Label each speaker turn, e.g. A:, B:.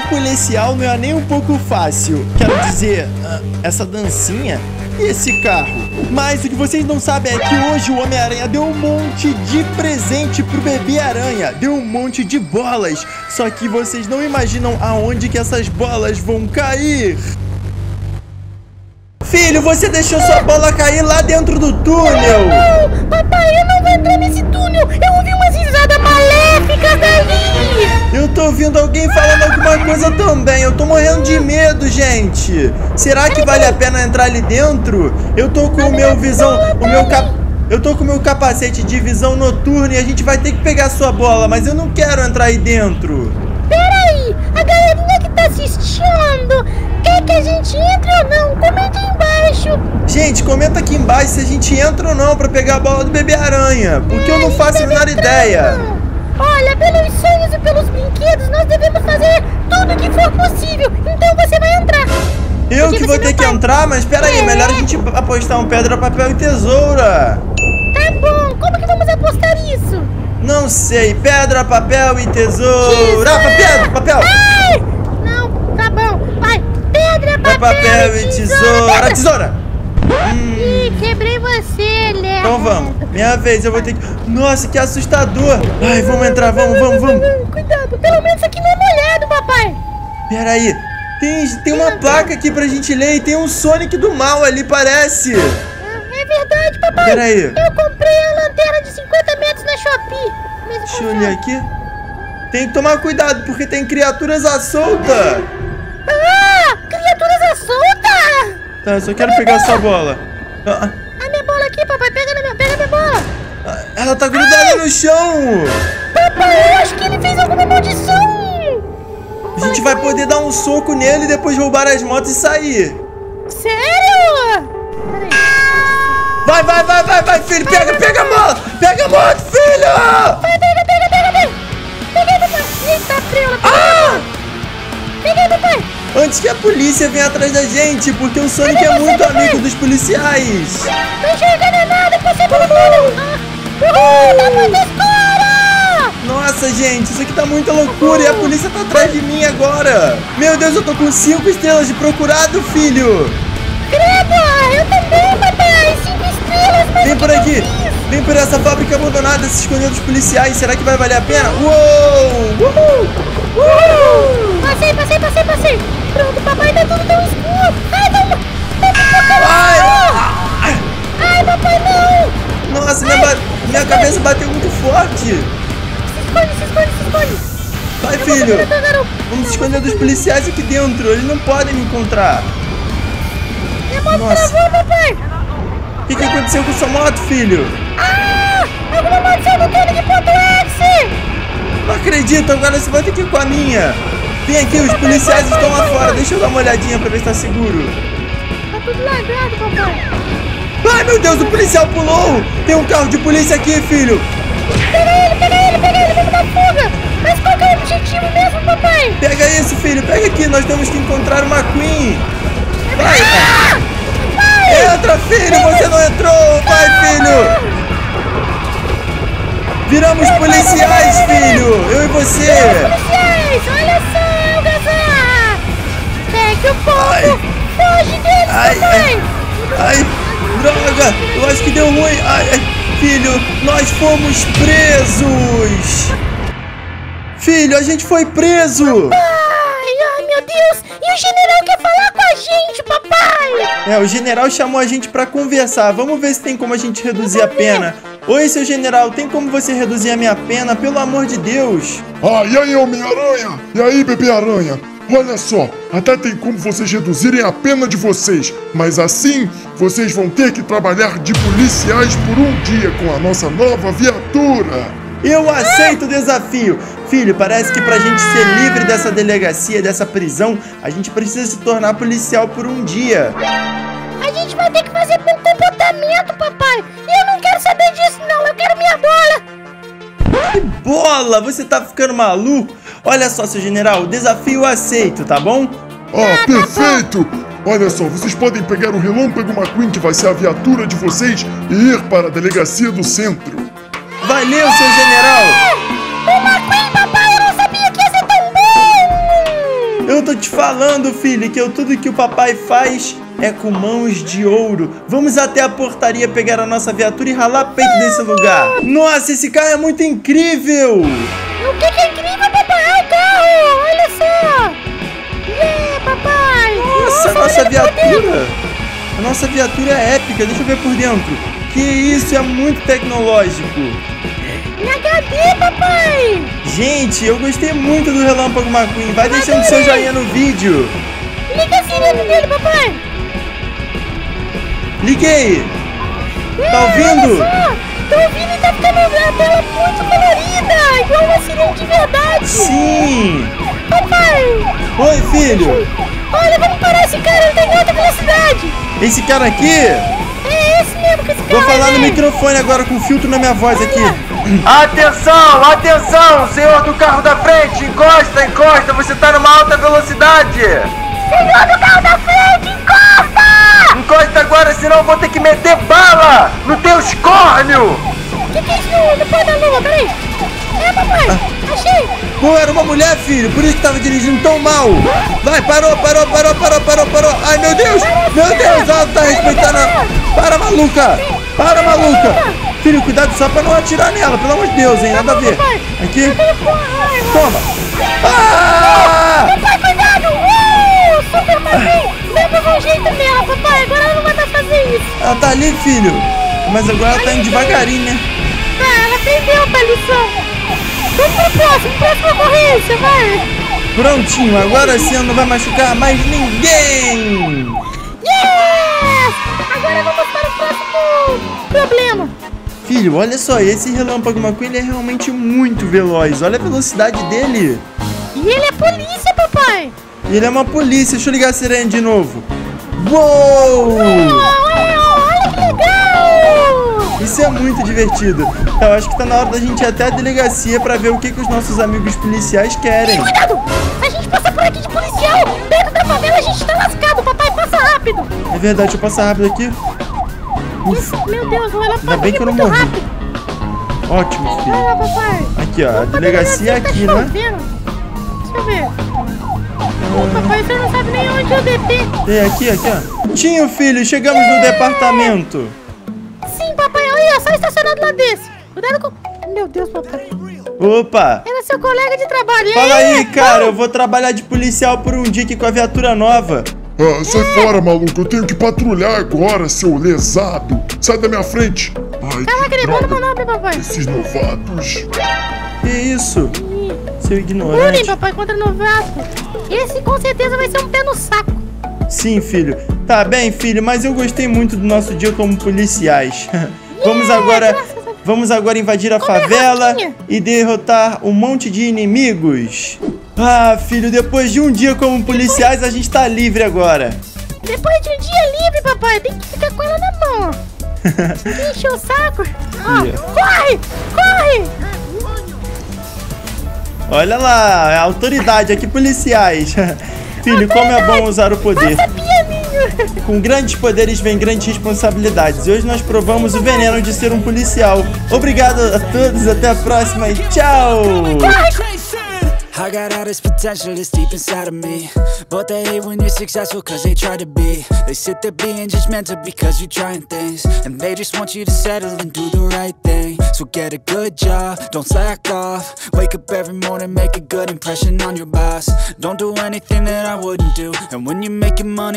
A: policial não é nem um pouco fácil. Quero dizer, essa dancinha e esse carro. Mas o que vocês não sabem é que hoje o Homem-Aranha deu um monte de presente pro bebê aranha. Deu um monte de bolas. Só que vocês não imaginam aonde que essas bolas vão cair. Filho, você deixou sua bola cair lá dentro do túnel.
B: Não, papai, eu não vou entrar nesse túnel. Eu ouvi umas risadas maléficas dali.
A: Eu tô ouvindo alguém falando alguma coisa também. Eu tô morrendo de medo, gente. Será que vale a pena entrar ali dentro? Eu tô com o meu visão, eu tô com o meu capacete de visão noturna e a gente vai ter que pegar sua bola, mas eu não quero entrar aí dentro.
B: Peraí, a galerinha que tá assistindo quer que a gente entre ou não? Comenta aí embaixo.
A: Gente, comenta aqui embaixo se a gente entra ou não pra pegar a bola do bebê aranha, porque eu não faço a menor ideia.
B: Olha, pelos sonhos e pelos brinquedos, nós devemos fazer tudo o que for possível. Então você vai entrar.
A: Eu que vou ter que entrar? Mas peraí, melhor a gente apostar um pedra, papel e tesoura.
B: Tá bom, como que vamos apostar isso?
A: Não sei, pedra, papel e tesoura. Papel.
B: Ai! Não, tá bom. Vai, pedra,
A: Papel e tesoura. Tesoura!
B: Ih, quebrei você, Léo.
A: Então vamos, minha vez, eu vou ter que... Nossa, que assustador. Ai, vamos entrar, vamos.
B: Cuidado, pelo menos isso aqui não é molhado, papai.
A: Peraí, tem uma placa aqui pra gente ler e tem um Sonic do mal ali, parece.
B: É verdade, papai.
A: Peraí.
B: Eu comprei a lanterna de 50 metros na Shopee.
A: Deixa eu olhar aqui. Tem que tomar cuidado, porque tem criaturas à solta.
B: Ah, criaturas à solta.
A: Tá, eu só quero pegar essa bola.
B: A minha bola aqui, papai, pega minha bola.
A: Ela tá grudada no chão.
B: Papai, eu acho que ele fez alguma maldição.
A: A gente vai poder dar um soco nele e depois roubar as motos e sair.
B: Sério?
A: Vai, filho, pega a moto. Pega a moto, filho.
B: Pega. Peguei, papai. Eita, friola. Peguei, papai.
A: Antes que a polícia venha atrás da gente, porque o Sonic é muito amigo dos policiais.
B: Tô enxergando nada, passei pelo túnel. Tá muito escuro.
A: Nossa, gente, isso aqui tá muita loucura e a polícia tá atrás de mim agora. Meu Deus, eu tô com 5 estrelas de procurado, filho.
B: Credo, eu também, papai. 5 estrelas, mas
A: Vem por aqui. Vem por essa fábrica abandonada, se esconder dos policiais. Será que vai valer a pena? Uou! Uhul!
B: Passei. Pronto, papai, tá tudo tão escuro. Ai, não. Ai, papai, não.
A: Nossa, minha cabeça bateu muito forte.
B: Se esconde.
A: Vai, filho. Vamos se esconder dos policiais aqui dentro. Eles não podem me encontrar.
B: Minha moto
A: Nossa.
B: travou, papai.
A: O que aconteceu com sua moto, filho?
B: Alguma maldição do túnel de ponto X.
A: Não acredito, agora você vai ter que ir com a minha. Vem aqui, os policiais estão lá fora. Deixa eu dar uma olhadinha pra ver se tá seguro.
B: Tá tudo lagado, papai.
A: Ai, meu Deus, o policial pulou. Tem um carro de polícia aqui, filho.
B: Pega ele, vamos dar fuga. Mas qual que é o objetivo mesmo, papai?
A: Pega isso, filho, pega aqui. Nós temos que encontrar uma Queen. Vai. Entra, filho, você não entrou. Vai, filho. Viramos policiais, filho. Eu e você.
B: Policiais, olha só, Algazarra. Pegue o fogo. Foge deles, papai.
A: Ai, droga. Eu acho que deu ruim. Filho, nós fomos presos. Filho, a gente foi preso.
B: Ai, meu Deus. E o general quer falar com a gente, papai.
A: O general chamou a gente pra conversar. Vamos ver se tem como a gente reduzir a pena. Oi, seu general, tem como você reduzir a minha pena? Pelo amor de Deus.
C: E aí, Homem-Aranha? E aí, Bebê Aranha? Olha só, até tem como vocês reduzirem a pena de vocês, mas assim, vocês vão ter que trabalhar de policiais por um dia com a nossa nova viatura.
A: Eu aceito o desafio. Filho, parece que pra gente ser livre dessa delegacia, dessa prisão, a gente precisa se tornar policial por um dia.
B: A gente vai ter que fazer bom comportamento, papai. E eu não quero saber disso, não. Eu quero minha bola.
A: Que bola? Você tá ficando maluco? Olha só, seu general, o desafio aceito, tá bom?
C: Perfeito! Olha só, vocês podem pegar o Relâmpago McQueen, que vai ser a viatura de vocês, e ir para a delegacia do centro.
A: Valeu, seu general!
B: O McQueen, papai, eu não sabia que ia ser tão bom!
A: eu tô te falando, filho, que tudo que o papai faz é com mãos de ouro. Vamos até a portaria pegar a nossa viatura e ralar peito desse lugar. Nossa, esse carro é muito incrível!
B: O que é incrível, papai? É o carro! Olha só! Papai!
A: Nossa, a nossa viatura! A nossa viatura é épica, deixa eu ver por dentro. Que isso, é muito tecnológico.
B: Em HD, papai!
A: Gente, eu gostei muito do Relâmpago McQueen. Vai deixando seu joinha no vídeo.
B: Liga a sirene dele, papai!
A: Liguei! Tá ouvindo?
B: Olha só! Tô ouvindo e tá ficando a tela muito colorida! Igual uma sirene de verdade!
A: Sim!
B: Papai!
A: Oi, filho!
B: Olha, vamos parar esse cara, ele tá em alta velocidade!
A: Esse cara aqui?
B: É esse mesmo que esse cara.
A: Vou falar no microfone agora com filtro na minha voz aqui. Atenção, atenção, senhor do carro da frente, encosta, encosta, você tá numa alta velocidade.
B: Senhor do carro da frente, encosta!
A: Encosta agora, senão eu vou ter que meter bala no teu escórnio.
B: Que é isso no pé da lua, peraí? É, papai, achei!
A: Pô, era uma mulher, filho, por isso que tava dirigindo tão mal. Vai, parou. Ai, meu Deus, ela tá respeitando. Para, maluca. Filho, cuidado só pra não atirar nela, pelo amor de Deus, hein, nada a ver. Aqui, toma. Ah!
B: Papai, cuidado! Super papai! Leva um jeito nela, papai, agora ela não vai mais fazer isso.
A: Ela tá ali, filho, mas agora ela tá indo devagarinho, né?
B: Ah, ela aprendeu a lição. Vamos pro próximo ocorrência, vai!
A: Prontinho, agora sim ela não vai machucar mais ninguém!
B: Yes! Agora vamos para o próximo problema.
A: Filho, olha só, esse Relâmpago McQueen ele é realmente muito veloz. Olha a velocidade dele.
B: E ele é polícia, papai!
A: Ele é uma polícia. Deixa eu ligar a sirene de novo. Uou!
B: Olha que legal!
A: Isso é muito divertido. Eu acho que tá na hora da gente ir até a delegacia pra ver o que os nossos amigos policiais querem.
B: Cuidado! Se a gente passar por aqui de policial, dentro da favela a gente tá lascado, papai, passa rápido!
A: É verdade, deixa eu passar rápido aqui.
B: Isso, meu Deus, ela
A: Ainda bem que eu não morri.
B: Rápido.
A: Ótimo, filho.
B: Olha, papai.
A: Aqui, ó, a delegacia é aqui,
B: tá
A: né?
B: Deixa eu ver. Ô, papai, você não sabe nem onde é o DP.
A: É, aqui, ó. Tinho, filho, chegamos no departamento.
B: Sim, papai, olha, só estacionado lá desse. Cuidado com... Meu Deus, papai.
A: Opa!
B: Era seu colega de trabalho.
A: Fala aí, cara, eu vou trabalhar de policial por um dia aqui com a viatura nova.
C: Ah, sai fora, maluco. Eu tenho que patrulhar agora, seu lesado. Sai da minha frente. Ai,
B: Caraca,
C: que
B: ele vai no
C: droga.
B: manobra, papai.
C: Esses novatos.
A: Que isso? Seu
B: Bullying,
A: ignorante.
B: papai, contra novato. Esse com certeza vai ser um pé no saco.
A: Sim, filho. Tá bem, filho, mas eu gostei muito do nosso dia como policiais. Vamos agora invadir a favela
B: rosquinha.
A: e derrotar um monte de inimigos. Ah, filho, depois de um dia como policiais, a gente tá livre agora.
B: Depois de um dia livre, papai, tem que ficar com ela na mão. Que encheu o saco. Ó,
A: Yeah.
B: corre!
A: Olha lá, a autoridade aqui, policiais. Filho, como é bom usar o poder.
B: Passa pianinho.
A: Com grandes poderes vem grandes responsabilidades. E hoje nós provamos o veneno de ser um policial. Obrigado a todos, até a próxima e tchau!
D: I got all this potential that's deep inside of me, but they hate when you're successful cause they try to be. They sit there being judgmental because you're trying things, and they just want you to settle and do the right thing. So get a good job, don't slack off. Wake up every morning, make a good impression on your boss. Don't do anything that I wouldn't do, and when you're making money